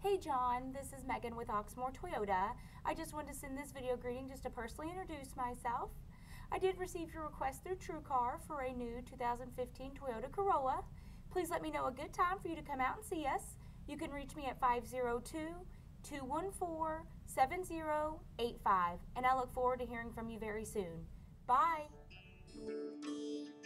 Hey John, this is Megan with Oxmoor Toyota. I just wanted to send this video greeting just to personally introduce myself. I did receive your request through TrueCar for a new 2015 Toyota Corolla. Please let me know a good time for you to come out and see us. You can reach me at 502-214-7085, and I look forward to hearing from you very soon. Bye!